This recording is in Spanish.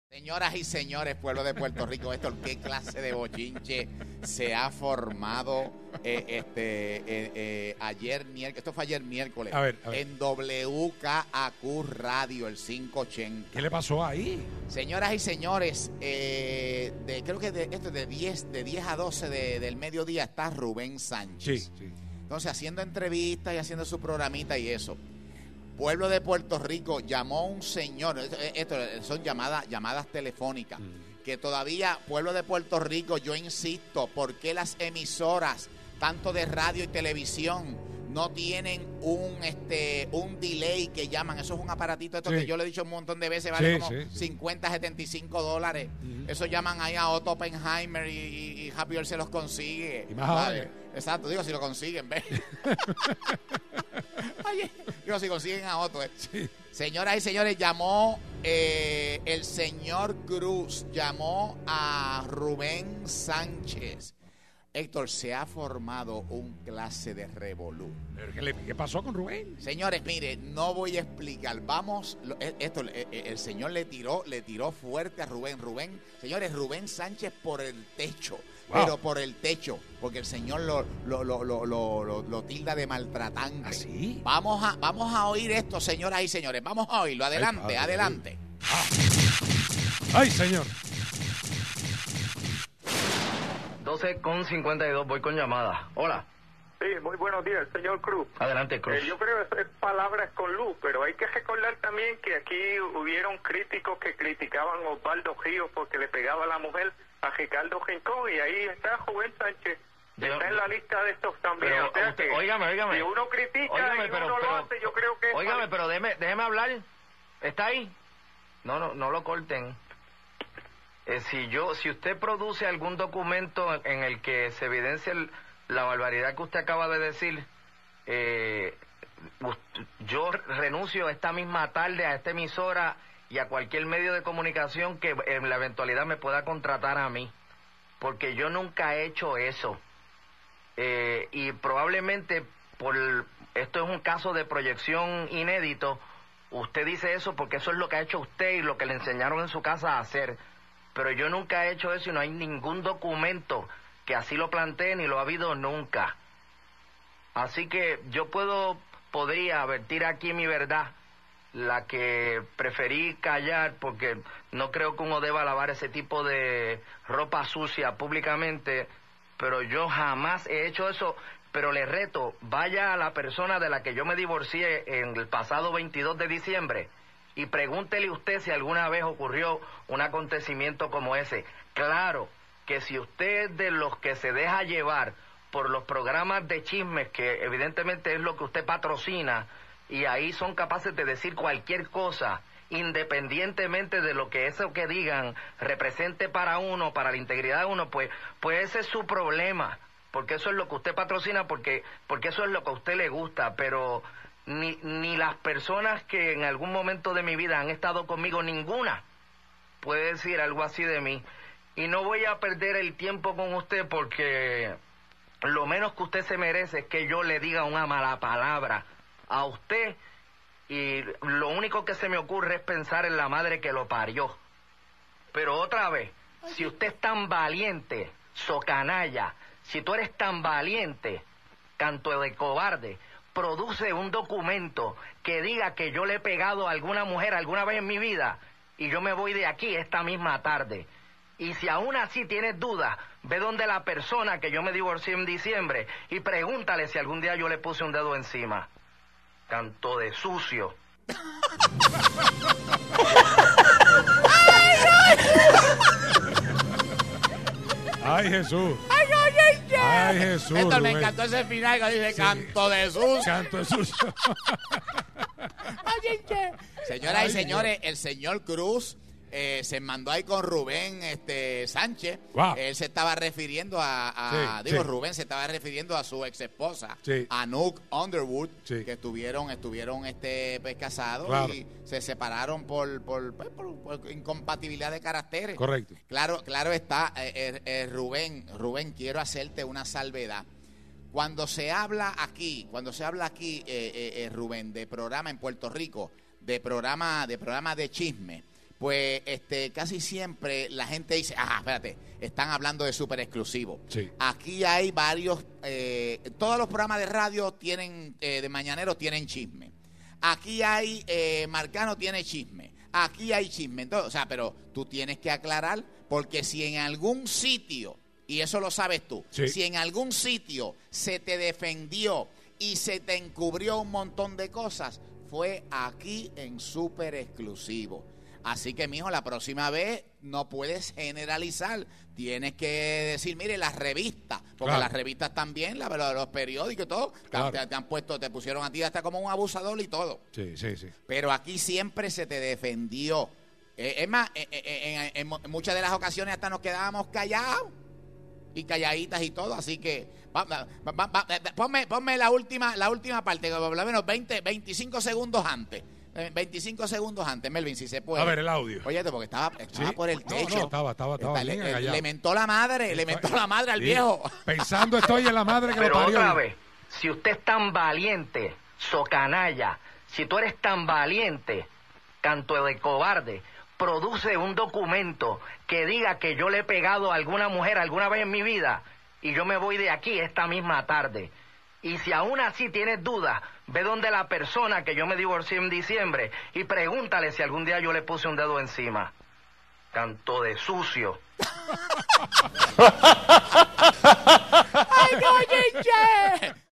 Señoras y señores, pueblo de Puerto Rico, Héctor, ¿qué clase de bochinche se ha formado ayer miércoles? Esto fue ayer miércoles. A ver. En WKAQ Radio, el 580. ¿Qué le pasó ahí? Señoras y señores, creo que de 10 a 12 del mediodía está Rubén Sánchez. Sí. Entonces, haciendo entrevistas y haciendo su programita y eso. Pueblo de Puerto Rico llamó un señor, esto son llamadas telefónicas, que todavía, Pueblo de Puerto Rico, yo insisto, ¿por qué las emisoras, tanto de radio y televisión, no tienen un delay que llaman? Eso es un aparatito que yo le he dicho un montón de veces, vale como $50, $75. Eso llaman ahí a Otto Oppenheimer y Javier se los consigue. Y más ahora. Exacto, digo, si lo consiguen, ¿ves? Oye, digo, si consiguen a Otto. Sí. Señoras y señores, llamó el señor Cruz, llamó a Rubén Sánchez. Héctor, se ha formado un clase de revolú. ¿Qué pasó con Rubén? Señores, mire, no voy a explicar. El señor le tiró fuerte a Rubén. Señores, Rubén Sánchez por el techo. Wow. Pero por el techo, porque el señor lo tilda de maltratante. ¿Ah, sí? Vamos a oír esto, señoras y señores. Vamos a oírlo. Adelante, adelante. ¡Ay, señor! 12:52, voy con llamada. Hola. Sí, muy buenos días, señor Cruz. Adelante, Cruz. Yo creo que es palabras con luz, pero hay que recordar también que aquí hubieron críticos que criticaban a Osvaldo Ríos porque le pegaba a la mujer a Ricardo Rincón, y ahí está Rubén Sánchez. Está en la lista de estos también. Pero, o sea usted, que óigame. si uno critica y uno lo hace, yo creo que... Óigame, pero déjeme hablar. ¿Está ahí? No lo corten. Si usted produce algún documento en el que se evidencia la barbaridad que usted acaba de decir, yo renuncio esta misma tarde a esta emisora y a cualquier medio de comunicación que en la eventualidad me pueda contratar a mí, porque yo nunca he hecho eso. Y probablemente esto es un caso de proyección inédito. Usted dice eso porque eso es lo que ha hecho usted y lo que le enseñaron en su casa a hacer. Pero yo nunca he hecho eso y no hay ningún documento que así lo plantee ni lo ha habido nunca. Así que yo podría vertir aquí mi verdad, la que preferí callar porque no creo que uno deba lavar ese tipo de ropa sucia públicamente, pero yo jamás he hecho eso. Pero le reto, vaya a la persona de la que yo me divorcié en el pasado 22 de diciembre y pregúntele usted si alguna vez ocurrió un acontecimiento como ese. Claro que si usted es de los que se deja llevar por los programas de chismes, que evidentemente es lo que usted patrocina, y ahí son capaces de decir cualquier cosa, independientemente de lo que eso que digan represente para uno, para la integridad de uno, pues ese es su problema, porque eso es lo que usted patrocina, porque eso es lo que a usted le gusta, pero ni las personas que en algún momento de mi vida han estado conmigo, ninguna puede decir algo así de mí. Y no voy a perder el tiempo con usted porque lo menos que usted se merece es que yo le diga una mala palabra a usted, y lo único que se me ocurre es pensar en la madre que lo parió. Pero otra vez, si usted es tan valiente, socanalla, si tú eres tan valiente, canto de cobarde, produce un documento que diga que yo le he pegado a alguna mujer alguna vez en mi vida y yo me voy de aquí esta misma tarde. Y si aún así tienes dudas, ve donde la persona que yo me divorcié en diciembre y pregúntale si algún día yo le puse un dedo encima. Canto de sucio. ¡Ay, Jesús! ¡Ay, Jesús! Esto me encantó ese final que dice canto de sucio. Canto de sucio. Señoras y señores, el señor Cruz se mandó ahí con Rubén Sánchez. Wow. Él se estaba refiriendo Rubén se estaba refiriendo a su ex esposa, Anouk Underwood, que estuvieron pues, casados, claro, y se separaron por incompatibilidad de caracteres. Correcto. Claro está, Rubén, quiero hacerte una salvedad. Cuando se habla aquí, Rubén, de programa en Puerto Rico, de programa de chisme, pues casi siempre la gente dice, espérate, están hablando de súper exclusivo. Sí. Aquí hay varios, todos los programas de radio tienen, de mañanero tienen chisme. Aquí hay, Marcano tiene chisme. Aquí hay chisme. Entonces, o sea, pero tú tienes que aclarar, porque si en algún sitio, y eso lo sabes tú, sí, si en algún sitio se te defendió y se te encubrió un montón de cosas, fue aquí en súper exclusivo. Así que, mijo, la próxima vez no puedes generalizar. Tienes que decir, mire, las revistas, porque claro, las revistas también, los periódicos y todo, claro, te pusieron a ti hasta como un abusador y todo. Sí, sí, sí. Pero aquí siempre se te defendió. Es más, en muchas de las ocasiones hasta nos quedábamos callados y calladitas y todo. Así que ponme la última parte, por lo menos 25 segundos antes. 25 segundos antes, Melvin, si se puede. A ver, el audio. Oye, porque estaba Sí. por el techo. No, estaba bien callado. Le mentó la madre al Sí. viejo. Pensando estoy en la madre que lo Pero parió. otra vez, si usted es tan valiente, socanalla, si tú eres tan valiente, canto de cobarde, produce un documento que diga que yo le he pegado a alguna mujer alguna vez en mi vida y yo me voy de aquí esta misma tarde. Y si aún así tienes dudas, ve donde la persona que yo me divorcié en diciembre y pregúntale si algún día yo le puse un dedo encima. Canto de sucio. ¡Ay, no,